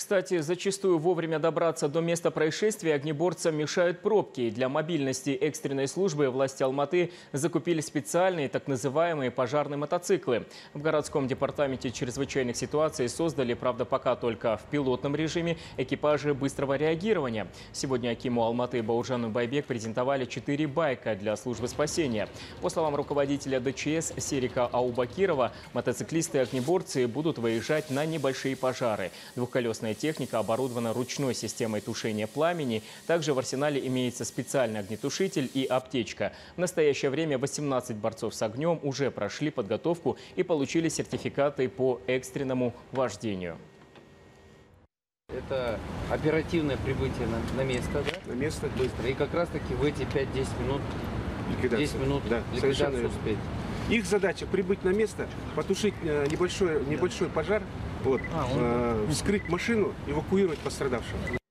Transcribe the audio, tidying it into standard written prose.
Кстати, зачастую вовремя добраться до места происшествия огнеборцам мешают пробки. Для мобильности экстренной службы власти Алматы закупили специальные так называемые пожарные мотоциклы. В городском департаменте чрезвычайных ситуаций создали, правда, пока только в пилотном режиме, экипажи быстрого реагирования. Сегодня акиму Алматы Бауржану Байбек презентовали 4 байка для службы спасения. По словам руководителя ДЧС Серика Аубакирова, мотоциклисты и огнеборцы будут выезжать на небольшие пожары. Двухколесная техника оборудована ручной системой тушения пламени. Также в арсенале имеется специальный огнетушитель и аптечка. В настоящее время 18 борцов с огнем уже прошли подготовку и получили сертификаты по экстренному вождению. Это оперативное прибытие на место, да? На место. Быстро. И как раз таки в эти 5-10 минут, Ликвидация. 10 минут Да, ликвидацию успеть. Их задача прибыть на место, потушить небольшой пожар, вскрыть машину, эвакуировать пострадавшего.